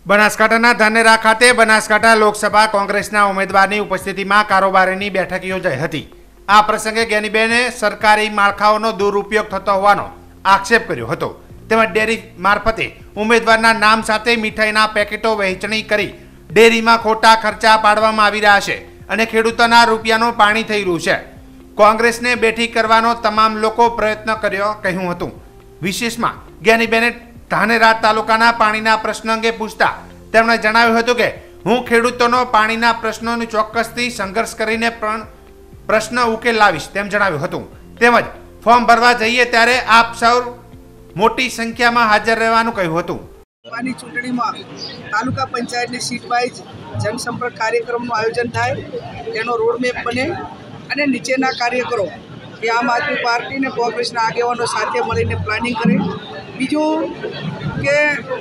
બનાસકાંઠાના ધાનેરા ખાતે બનાસકાંઠા લોકસભા કોંગ્રેસના ઉમેદવારની ઉપસ્થિતિમાં કારોબારીની બેઠક યોજાઈ હતી। આ પ્રસંગે જ્ઞાનીબેને સરકારી માળખાઓનો દુરુપયોગ થતો હોવાનો આક્ષેપ કર્યો હતો। તેમજ ડેરી મારફતે ઉમેદવારના નામ સાથે મીઠાઈના પેકેટો વહેંચણી કરી ડેરીમાં ખોટા ખર્ચા પાડવામાં આવી રહ્યા છે અને ખેડૂતોના રૂપિયાનું પાણી થઈ રહ્યું છે। કોંગ્રેસને બેઠી કરવાનો તમામ લોકો પ્રયત્ન કર્યો કહ્યું હતું। વિશેષમાં જ્ઞાનીબેને ધાનેરા તાલુકાના પાણીના પ્રશ્ન અંગે પૂછતા તેમણે જણાવ્યું હતું કે હું ખેડૂતોનો પાણીના પ્રશ્નોનો ચોક્કસથી સંઘર્ષ કરીને પણ પ્રશ્ન ઉકેલ લાવીશ તેમ જણાવ્યું હતું। તેમજ ફોર્મ ભરવા જઈએ ત્યારે આપ સૌ મોટી સંખ્યામાં હાજર રહેવાનું કહ્યું હતું। આની ચૂંટણીમાં તાલુકા પંચાયતની સીટ વાઇઝ જનસંપર્ક કાર્યક્રમનું આયોજન થાય, તેનો રોડમેપ બને અને નીચેના કાર્યકરો એ આમ આદમી પાર્ટી અને કોંગ્રેસના આગેવાનો સાથે મળીને પ્લાનિંગ કરે। બીજું કે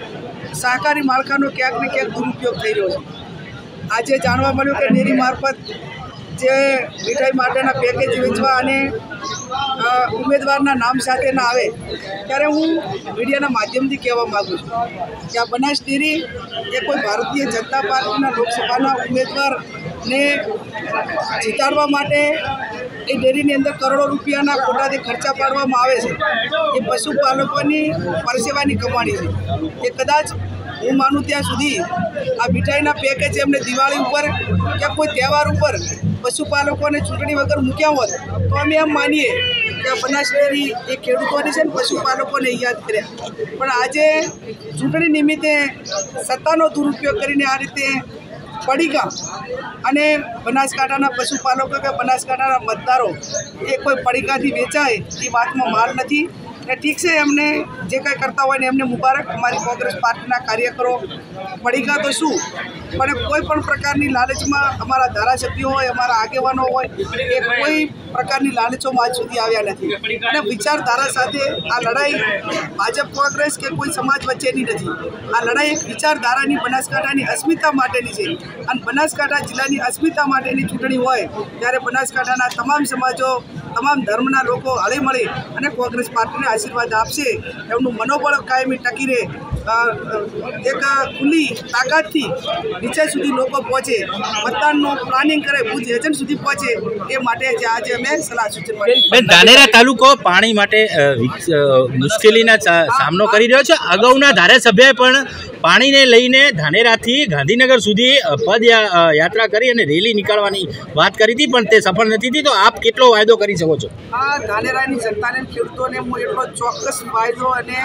સહકારી માળખાનો ક્યાંક ને ક્યાંક દુરુપયોગ થઈ રહ્યો છે। આજે જાણવા મળ્યું કે ડેરી મારફત જે મીઠાઈ માટેના પેકેજ વેચવા અને ઉમેદવારના નામ સાથે ના આવે, ત્યારે હું મીડિયાના માધ્યમથી કહેવા માગું છું કે આ બનાસ ડેરી એ કોઈ ભારતીય જનતા પાર્ટીના લોકસભાના ઉમેદવારને જીતાડવા માટે એ ડેરીની અંદર કરોડો રૂપિયાના ખોટાથી ખર્ચા પાડવામાં આવે છે। એ પશુપાલકોની પરસેવાની કમાણી છે। એ કદાચ હું માનું ત્યાં સુધી આ મીઠાઈના પેકેજ એમને દિવાળી ઉપર કે કોઈ તહેવાર ઉપર પશુપાલકોને ચૂંટણી વગર મૂક્યા હોત તો અમે એમ માનીએ કે આ બનાસ ડેરી એ ખેડૂતોની છે ને પશુપાલકોને યાદ કર્યા। પણ આજે ચૂંટણી નિમિત્તે સત્તાનો દુરુપયોગ કરીને આ રીતે પડીકા અને બનાસકાંઠાના પશુપાલકો કે બનાસકાંઠાના મતદારો એ કોઈ પડીકાથી વેચાય એ વાતમાં માલ નથી। ને ઠીક છે, એમને જે કંઈ કરતા હોય ને એમને મુબારક। અમારી કોંગ્રેસ પાર્ટીના કાર્યકરો પડીકા તો શું પણ કોઈ પણ પ્રકારની લાલચમાં અમારા ધારાસભ્યો હોય, અમારા આગેવાનો હોય, એ કોઈ પ્રકારની લાલચોમાં આજ સુધી આવ્યા નથી। અને વિચારધારા સાથે આ લડાઈ ભાજપ કોંગ્રેસ કે કોઈ સમાજ વચ્ચેની નથી। આ લડાઈ એક વિચારધારાની બનાસકાંઠાની અસ્મિતા માટેની છે અને બનાસકાંઠા જિલ્લાની અસ્મિતા માટેની ચૂંટણી હોય ત્યારે બનાસકાંઠાના તમામ સમાજો, તમામ ધર્મના લોકો હળી મળી અને કોંગ્રેસ પાર્ટીને આશીર્વાદ આપશે। એમનું મનોબળ કાયમી ટકી રહે, એક ખુલ્લી તાકાતથી નીચે સુધી લોકો પહોંચે, મતદાનનું પ્લાનિંગ કરે, બુથ એજન્ટ સુધી પહોંચે, એ માટે આજે અમે સલાહ સૂચન કરીએ। ધાનેરા તાલુકો પાણી માટે મુશ્કેલીના સામનો કરી રહ્યો છે। અગાઉના ધારાસભ્યએ પણ પાણીને લઈને ધાનેરાથી ગાંધીનગર સુધી પદયાત્રા કરી અને રેલી નીકાળવાની વાત કરી હતી, પણ તે સફળ નથી થઈ। તો આપ કેટલો વાયદો કરી શકો છો? આ ધાનેરાની જનતાને, ખેડૂતોને હું એટલો ચોક્કસ વાયદો અને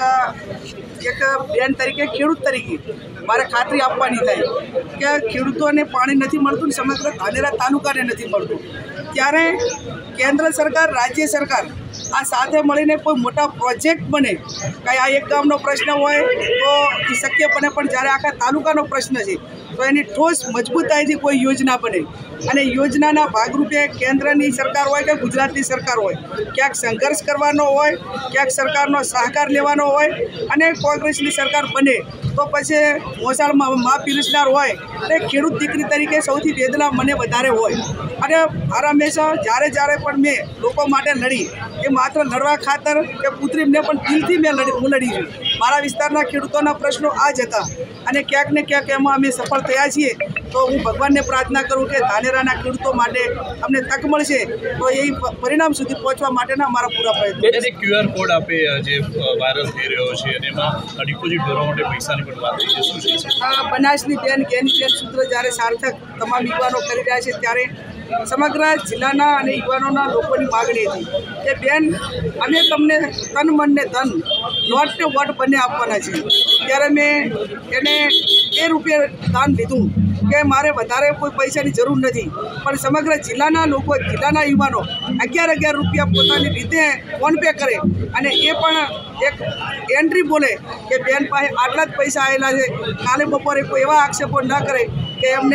એક બેન તરીકે, ખેડૂત તરીકે મારે ખાતરી આપવાની થાય કે ખેડૂતોને પાણી નથી મળતું ને સમગ્ર ધાનેરા તાલુકાને નથી મળતું, ત્યારે કેન્દ્ર સરકાર, રાજ્ય સરકાર આ સાથે મળીને કોઈ મોટા પ્રોજેક્ટ બને। કંઈ આ એક ગામનો પ્રશ્ન હોય તો એ શક્ય બને, પણ જ્યારે આખા તાલુકાનો પ્રશ્ન છે તો એની ઠોસ મજબૂતાઈથી કોઈ યોજના બને અને યોજનાના ભાગરૂપે કેન્દ્રની સરકાર હોય કે ગુજરાતની સરકાર હોય, ક્યાંક સંઘર્ષ કરવાનો હોય, ક્યાંક સરકારનો સહકાર લેવાનો હોય અને કોંગ્રેસની સરકાર બને તો પછી મોસાળમાં મા પીરસનાર હોય અને ખેડૂત દીકરી તરીકે સૌથી વેદના મને વધારે હોય। અને મારા હંમેશા જ્યારે પણ મેં લોકો માટે લડી, એ માત્ર લડવા ખાતર કે પુત્રીને પણ દિલથી હું લડી છું। મારા વિસ્તારના ખેડૂતોના પ્રશ્નો આ જ હતા અને ક્યાંક ને ક્યાંક એમાં અમે સફળ થયા છીએ। તો હું ભગવાનને પ્રાર્થના કરું કે ધાનેરાના ખેડૂતો માટે અમને તક મળશે તો એ પરિણામ સુધી પહોંચવા માટેના અમારા પૂરા પ્રયત્નો। QR કોડ આપે જે વાયરલ થઈ રહ્યો છે અને એમાં ડિપોઝિટ ભરવા માટે પૈસાની પણ વાત થઈ છે, શું છે? બનાસની બેન જ્ઞાનીબેન સૂત્ર જ્યારે સાર્થક તમામ યુવાનો કરી રહ્યા છે ત્યારે સમગ્ર જિલ્લાના અને યુવાનોના લોકોની માગણી હતી કે બેન, અમે તમને તન મન ને ધન, નોટ ને વોટ બંને આપવાના છીએ। ત્યારે મેં એને એ રૂપે દાન લીધું કે મારે વધારે કોઈ પૈસાની જરૂર નથી, પણ સમગ્ર જિલ્લાના લોકો, જિલ્લાના યુવાનો 11,000 રૂપિયા પોતાની રીતે ફોનપે કરે અને એ પણ એક એન્ટ્રી બોલે કે બેન પાસે આટલા જ પૈસા આવેલા છે, કાલે બપોરે કોઈ એવા આક્ષેપો ન કરે કે એમને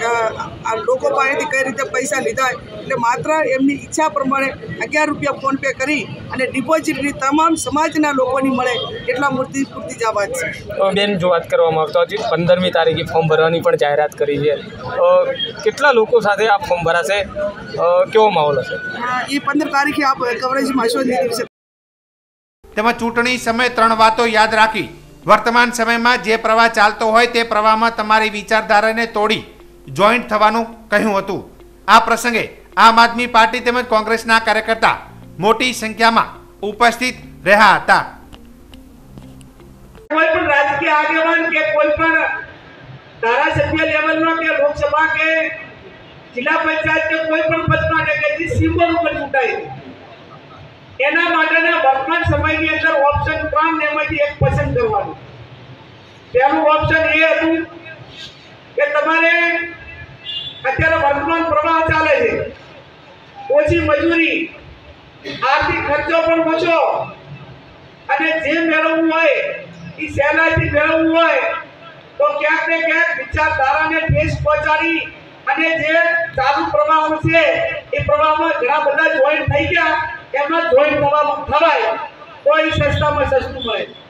લોકો પાસેથી કઈ રીતે પૈસા લીધા। એટલે માત્ર એમની ઈચ્છા પ્રમાણે 11 રૂપિયા ફોનપે કરી અને ડિપોઝિટની તમામ સમાજના લોકોની મળે એટલા પૂરતી જ આ વાત છે। બેન, જો વાત કરવામાં આવતો હજી 15મી તારીખે ફોર્મ ભરવાની પણ જાહેરાત કરી છે, કેટલા લોકો સાથે આ ફોર્મ ભરાશે, કેવો માહોલ હશે? એ 15 તારીખે આપ કવરેજમાં હશો જ દિવસે। તેમાં ચૂંટણી સમયે 3 વાતો યાદ રાખી વર્તમાન સમયમાં જે પ્રવાહ ચાલતો હોય તે પ્રવાહમાં તમારી વિચારધારાને તોડી જોઈન્ટ થવાનું કહ્યું હતું. આ પ્રસંગે આમ આદમી પાર્ટી તેમજ કોંગ્રેસના કાર્યકર્તા મોટી સંખ્યામાં ઉપસ્થિત રહ્યા હતા. કોઈ પણ રાજકીય આગેવાન કે કોઈ પણ ધારાસભ્ય લેવલનો કે લોકસભા કે જિલ્લા પંચાયત કે કોઈ પણ પદ માટે કે જે સિમ્બોલ ઉપર ચૂંટાય એના માટેના વર્તમાન સમયની અંદર ઓપ્શન 3 એમાંથી એક પસંદ કરવાનું. પહેલું ઓપ્શન એ હતું કે તમારે અત્યારે વર્તમાન પ્રવાહ ચાલે છે, ઓછી મજૂરી, આર્થિક ખર્ચો પણ ઓછો અને જે મેળવવું હોય એ સહેલાઈથી મેળવવું હોય તો ક્યાંક ને ક્યાંક વિચારધારાને ઠેસ પહોંચાડી અને જે ચાલુ પ્રવાહ છે એ પ્રવાહમાં ઘણા બધા જોઈન્ટ થઈ ગયા એમાં જોઈન્ટ થવાય તો એ સસ્તામાં સસ્તું મળે.